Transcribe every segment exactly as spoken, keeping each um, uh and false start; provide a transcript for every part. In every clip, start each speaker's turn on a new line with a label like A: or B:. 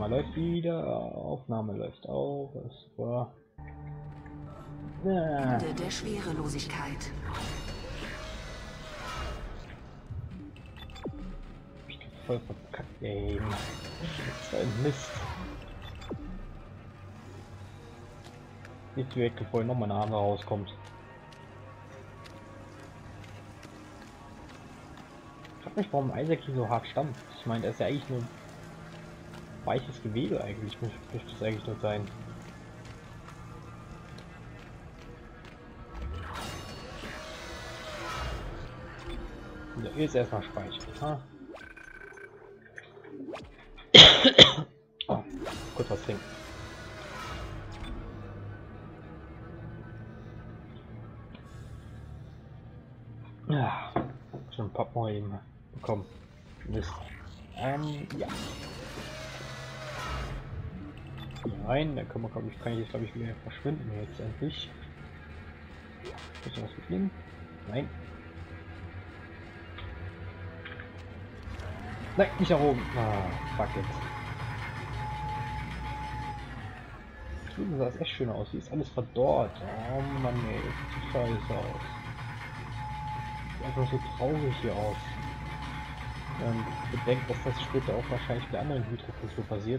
A: Aufnahme läuft wieder. Aufnahme läuft auch. Das war... Ja.
B: Ende der Schwerelosigkeit.
A: Ich bin voll verkackt, ey. Das war ein Mist. Nicht weg, bevor noch mal eine Arme rauskommt. Ich frag mich, warum Isaac hier so hart stand. Ich meine, er ist ja eigentlich nur weiches Gewebe eigentlich. Müsste das eigentlich nur sein. So, jetzt erstmal speichern. Ha? Oh, kurz was trinken. Ja, schon ein paar Mal eben bekommen. Mist. Ähm, ja. Hier rein, da kann man, glaube ich, kann ich jetzt, glaube ich, wieder verschwinden jetzt endlich. Muss ich was mitnehmen? Nein. Nein, nicht nach oben. Ah, fuck it. Drüben sah es echt schön aus. Hier ist alles verdorrt. Oh Mann, ey, das sieht scheiße aus. Sieht einfach so traurig hier aus. Und bedenkt, dass das später auch wahrscheinlich bei anderen Hydrokultur passiert.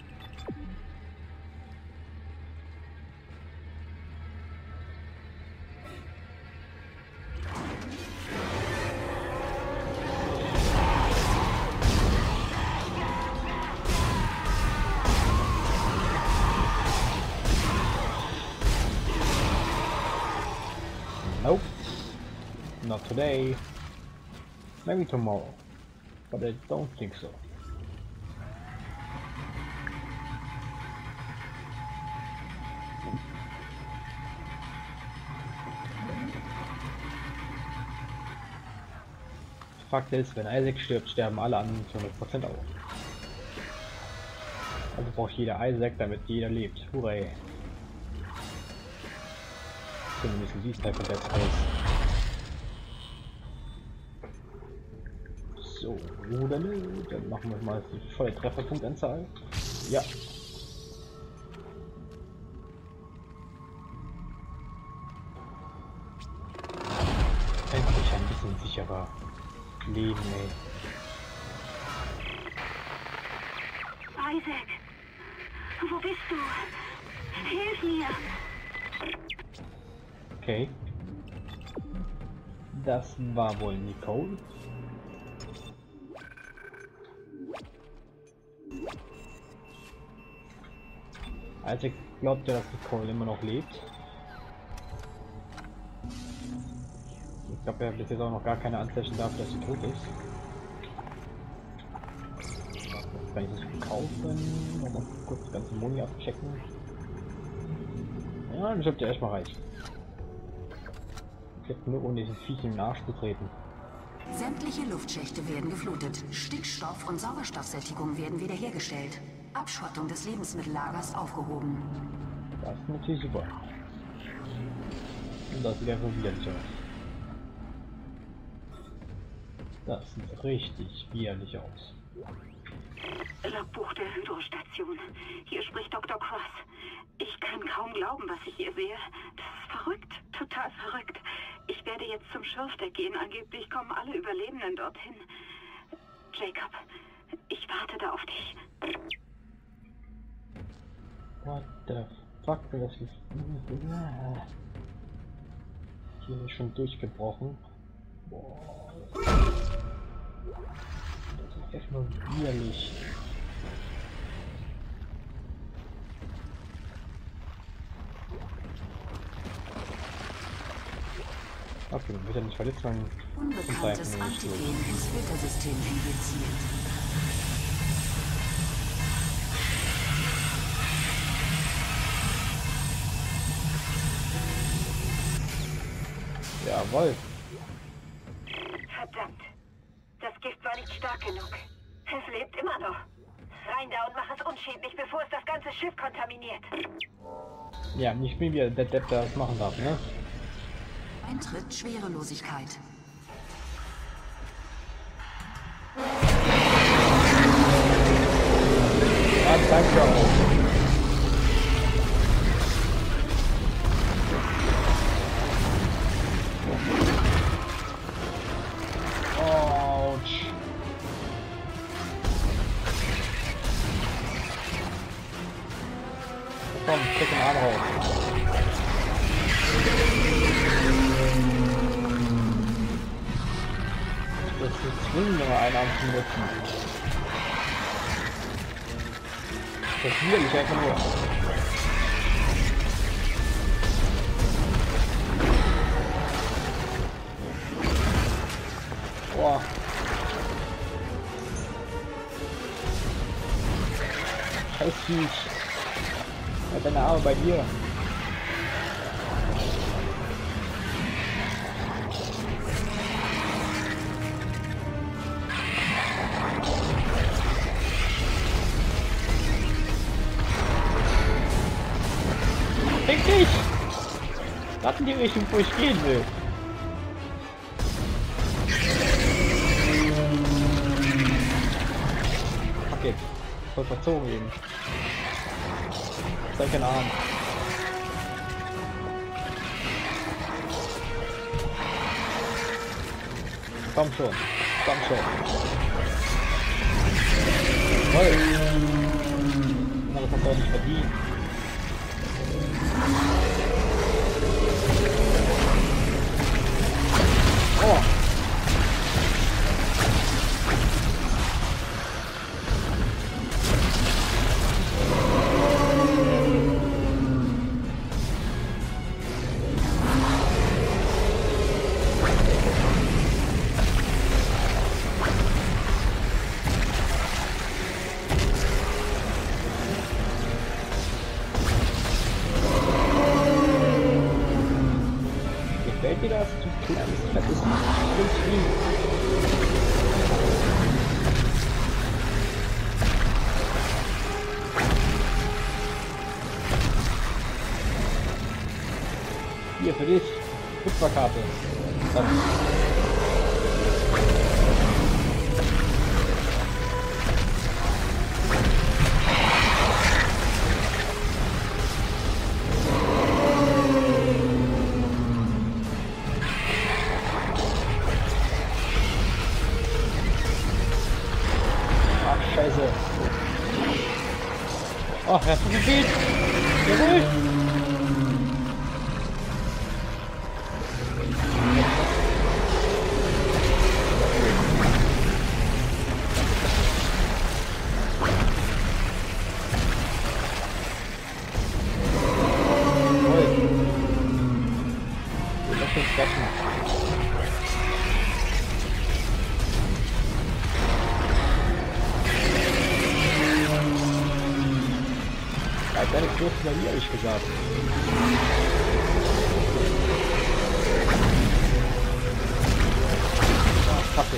A: Nope, not today. Maybe tomorrow, but I don't think so. Fakt ist, wenn Isaac stirbt, sterben alle anderen zu hundert Prozent auch. Also braucht jeder Isaac, damit jeder lebt. Hurray! Zumindest dies Teil von Dead Space. So, dann, dann machen wir mal die volle Trefferpunktanzahl. Ja. Endlich ein bisschen sicherer leben, ey.
B: Isaac, wo bist du? Hilf mir!
A: Okay. Das war wohl Nicole. Isaac glaubt ja, dass Nicole immer noch lebt. Ich glaube, er hat bis jetzt auch noch gar keine Anzeichen dafür, dass sie tot ist. Jetzt kann ich das kaufen. Nochmal kurz das ganze Moni abchecken. Ja, das sollte erstmal reichen. Ich hätte nur ohne diesen Viech in den Arsch zu treten.
B: Sämtliche Luftschächte werden geflutet. Stickstoff- und Sauerstoffsättigung werden wiederhergestellt. Abschottung des Lebensmittellagers aufgehoben.
A: Das ist natürlich super. Und das sieht einfach widerlich aus. Das sieht richtig widerlich aus.
C: Logbuch der Hydrostation. Hier spricht Doktor Cross. Ich kann kaum glauben, was ich hier sehe. Das ist verrückt, total verrückt. Ich werde jetzt zum Schürfdeck gehen. Angeblich kommen alle Überlebenden dorthin. Jacob, ich warte da auf dich.
A: What the fuck, das ist... Hier ist schon durchgebrochen. Boah. Das ist echt nur widerlich. Okay, man wird ja nicht verletzt, man
B: Unbekanntes Antigen ins Filtersystem injiziert.
A: Jawohl.
C: Verdammt. Das Gift war nicht stark genug. Es lebt immer noch. Rein da und mach es unschädlich, bevor es das ganze Schiff kontaminiert.
A: Ja, nicht mehr wie der Depp das machen darf, ne?
B: Eintritt Schwerelosigkeit.
A: Ah, danke auch. Autsch. Komm, steck den Arm raus. Das ist zwingend, nur einen Arm zu nutzen. Das ist widerlich einfach nur. Boah. Scheiß Viech. Halt deine Arme bei dir. Fick dich! Das in die Richtung, wo ich gehen will. Okay, voll verzogen eben. Zeig den Arm. Komm schon, komm schon. Toll. Na, das hat er nicht verdient. Oh. Gefällt dir das? Du kleines, fettes Vieh. Hier für dich. Kupferkarte. Dann. Scheiße. Oh, er hat so gefehlt. Jawohl. Lass uns treffen. Deine Flucht bei mir, ehrlich gesagt. Ah, Kacke.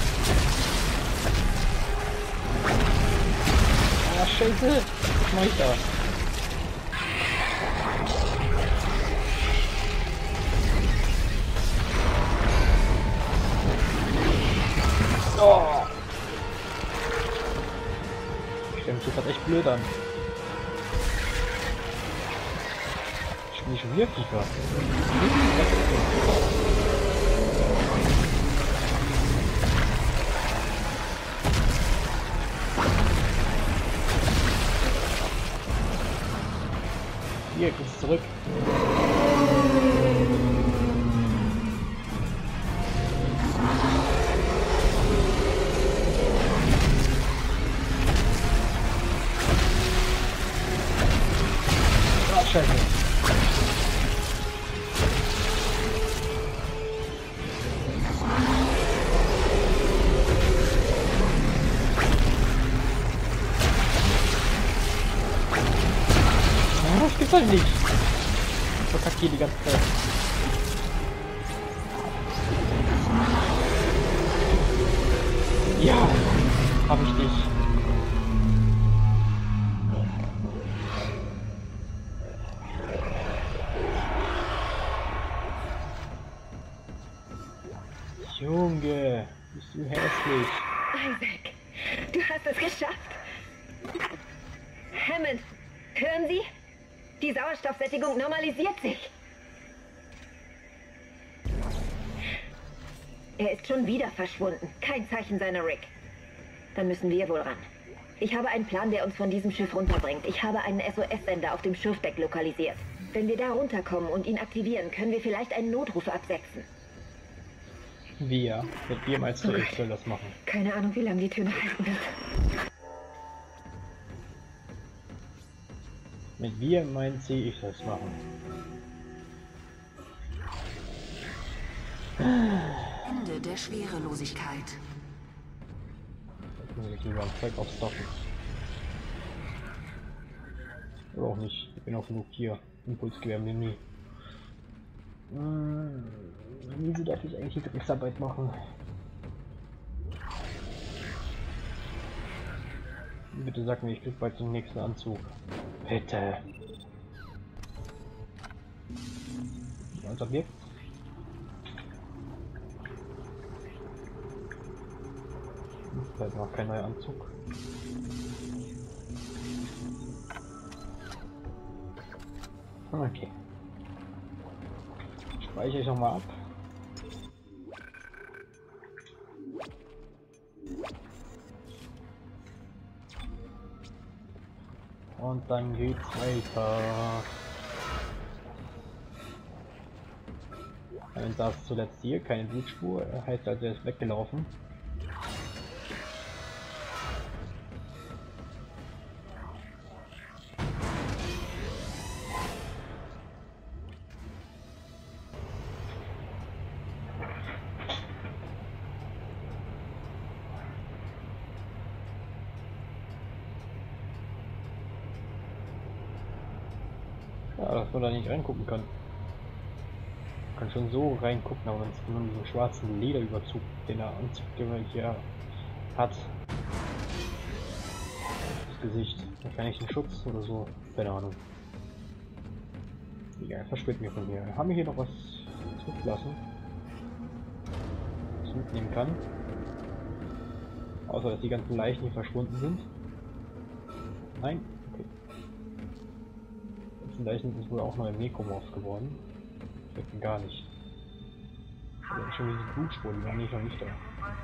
A: Ah, Scheiße. Was mach ich da? Oh. Ich stelle mich jetzt grad echt blöd an. Nicht wirklich was. Hier, kommst zurück. Ah, Scheiße. Das gibt's halt nicht. Ich verkacke hier die ganze Zeit. Ja, hab ich dich. Junge, bist du hässlich.
C: Isaac, du hast es geschafft.
D: Hammond, hören Sie? Die Sauerstoffsättigung normalisiert sich. Er ist schon wieder verschwunden. Kein Zeichen seiner Rick. Dann müssen wir wohl ran. Ich habe einen Plan, der uns von diesem Schiff runterbringt. Ich habe einen S O S-Sender auf dem Schiffdeck lokalisiert. Wenn wir da runterkommen und ihn aktivieren, können wir vielleicht einen Notruf absetzen.
A: Wir? Mit wir meinst du, ich soll das machen?
D: Keine Ahnung, wie lange die Tür noch halten wird.
A: Mit wir meint sie, ich soll es machen.
B: Ende der Schwerelosigkeit.
A: Jetzt muss ich lieber ein Zeug aufstocken. Oder auch nicht. Ich bin auch genug hier. Impulsgewehr haben wir nie. Hm, wieso darf ich eigentlich die Drecksarbeit machen? Bitte sag mir, ich krieg bald den nächsten Anzug. Bitte. Als Objekt. Bleibt noch kein neuer Anzug. Okay. Speichere ich noch mal ab. Und dann geht's weiter. Und das zuletzt hier, keine Blutspur, heißt also er ist weggelaufen. Ja, dass man da nicht reingucken kann. Man kann schon so reingucken, aber wenn es nur diesen schwarzen Lederüberzug, den er Anzug, den er hier hat, das Gesicht, wahrscheinlich ein Schutz oder so, keine Ahnung. Egal, verschwindet mir von hier. Haben wir hier noch was zurückgelassen, was ich mitnehmen kann? Außer dass die ganzen Leichen hier verschwunden sind. Nein? Okay. Die Leichen sind wohl auch noch im Nekromorph geworden. Das gar nicht. Also schon diese Blutspuren, die waren nicht noch nicht da.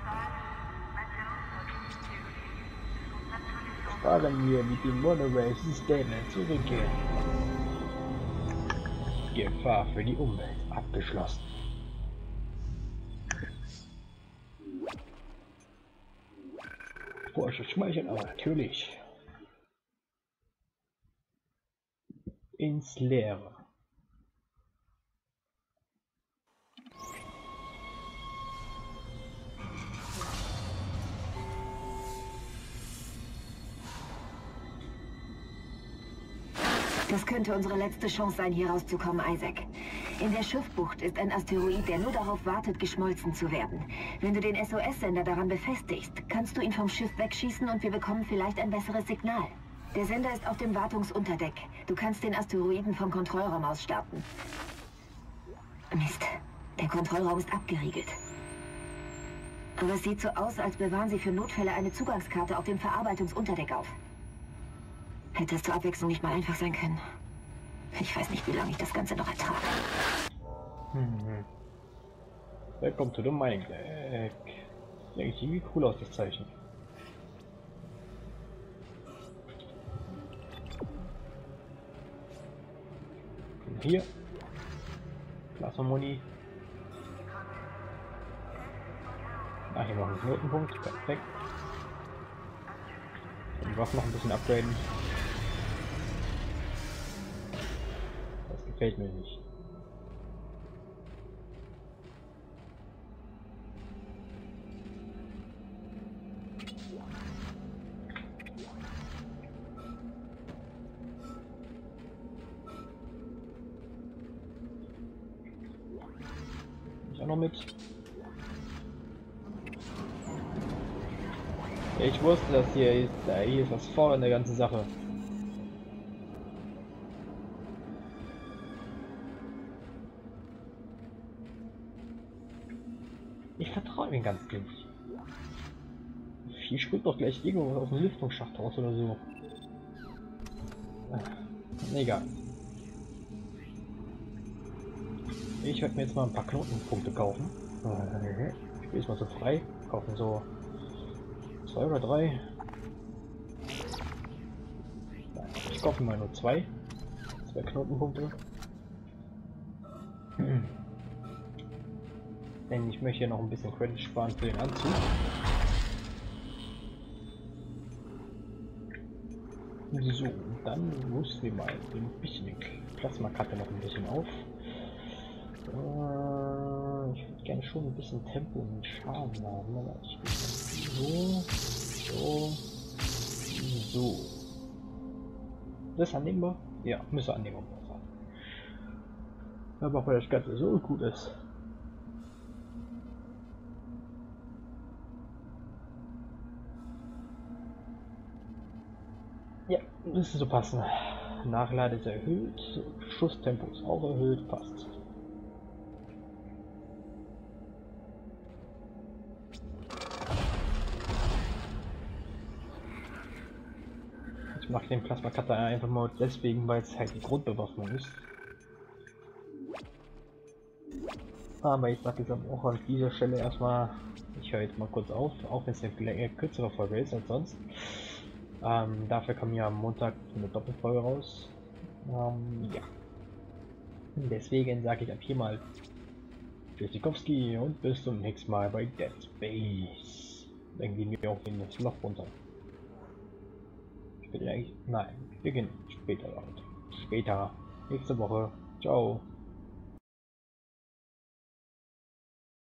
A: Fahren wir mit den Monorail-Systemen zurückkehren. Gefahr für die Umwelt abgeschlossen. Porsche schmeicheln aber natürlich. Ins Leere.
D: Das könnte unsere letzte Chance sein, hier rauszukommen, Isaac. In der Schiffbucht ist ein Asteroid, der nur darauf wartet, geschmolzen zu werden. Wenn du den S O S-Sender daran befestigst, kannst du ihn vom Schiff wegschießen und wir bekommen vielleicht ein besseres Signal. Der Sender ist auf dem Wartungsunterdeck. Du kannst den Asteroiden vom Kontrollraum aus starten. Mist, der Kontrollraum ist abgeriegelt. Aber es sieht so aus, als bewahren sie für Notfälle eine Zugangskarte auf dem Verarbeitungsunterdeck auf. Hätte es zur Abwechslung nicht mal einfach sein können. Ich weiß nicht, wie lange ich das Ganze noch ertrage.
A: Hm. Welcome to the Mining Deck. Sieht eigentlich irgendwie cool aus, das Zeichen. Und hier. Plasma-Moni. Ah, hier noch ein Knotenpunkt. Perfekt. Die Waffen noch ein bisschen upgraden. Das gefällt mir nicht. Ich auch noch mit. Ich wusste, dass hier ist, da hier ist was vor in der ganzen Sache. Ich vertraue ihm ganz nicht. Hier springt doch gleich irgendwo aus dem Lüftungsschacht raus oder so. Egal. Ich werde mir jetzt mal ein paar Knotenpunkte kaufen. Ich spiele es mal so frei. Kaufen so zwei oder drei. Ich kaufe mal nur zwei. Zwei Knotenpunkte. Hm. Denn ich möchte hier noch ein bisschen Credit sparen für den Anzug. So, dann rüsten wir mal ein bisschen die Plasmakarte noch ein bisschen auf. Äh, ich würde gerne schon ein bisschen Tempo und Schaden haben. Aber ich so, so, so. Das annehmbar? Ja, müsste annehmbar sein. Aber weil das Ganze so gut ist. Ja, müsste so passen. Nachlade ist erhöht, Schusstempo ist auch erhöht, passt. Ich mache den Plasma-Cutter einfach mal deswegen, weil es halt die Grundbewaffnung ist. Aber ich sage jetzt auch an dieser Stelle erstmal, ich höre jetzt mal kurz auf, auch wenn es eine kürzere Folge ist als sonst. Ähm, dafür kam ja am Montag eine Doppelfolge raus. Ähm, ja. Deswegen sage ich ab hier mal Tschüssikowski und bis zum nächsten Mal bei Dead Space. Dann gehen wir auch in das Loch runter. Später eigentlich? Nein, wir gehen später weiter. Später, nächste Woche. Ciao.